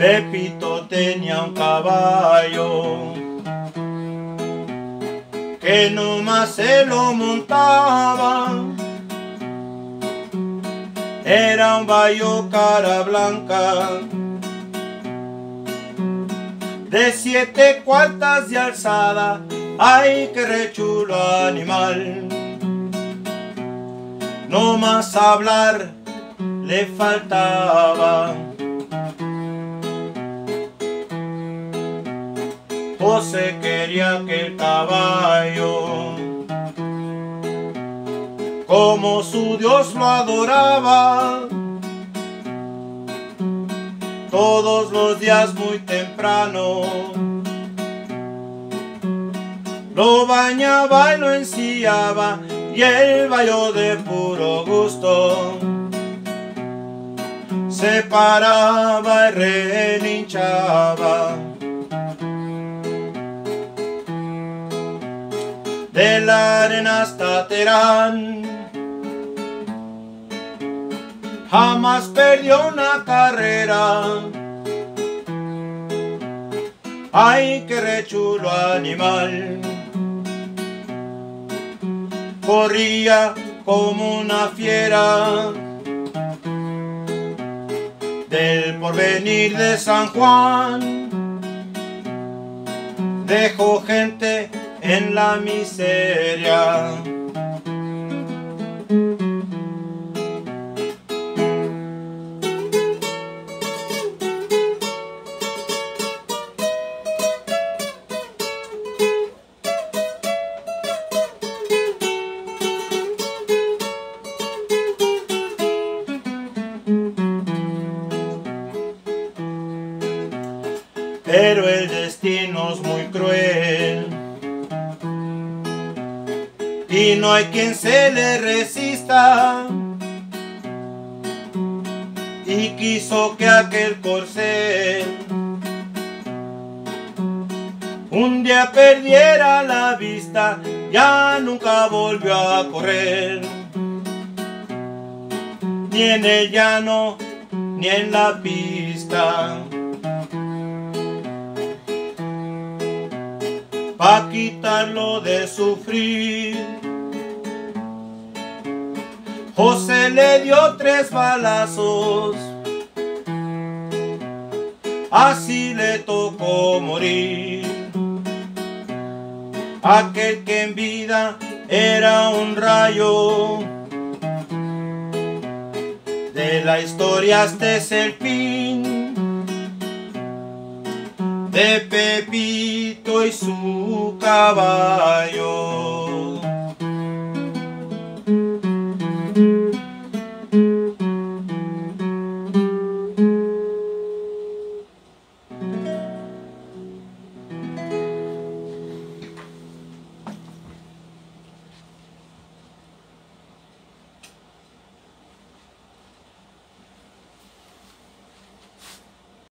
Pepito tenía un caballo que nomás se lo montaba. Era un bayo cara blanca de 7 cuartas de alzada. ¡Ay, qué rechulo animal! No más hablar le faltaba. José quería que el caballo, como su Dios lo adoraba, todos los días muy temprano lo bañaba y lo ensillaba, y el bayo de puro gusto se paraba y relinchaba. De la arena hasta Terán jamás perdió una carrera. ¡Ay, qué rechulo animal! Corría como una fiera del Porvenir de San Juan. Dejó gente en la miseria. Pero el destino es muy cruel y no hay quien se le resista, y quiso que aquel corcel un día perdiera la vista. Ya nunca volvió a correr, ni en el llano ni en la pista. Pa' quitarlo de sufrir, José le dio 3 balazos, así le tocó morir. Aquel que en vida era un rayo, de la historia este es el fin de Pepito y su caballo.